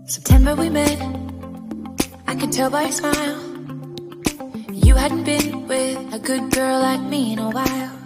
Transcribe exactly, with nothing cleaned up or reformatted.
September we met, I could tell by your smile. You hadn't been with a good girl like me in a while.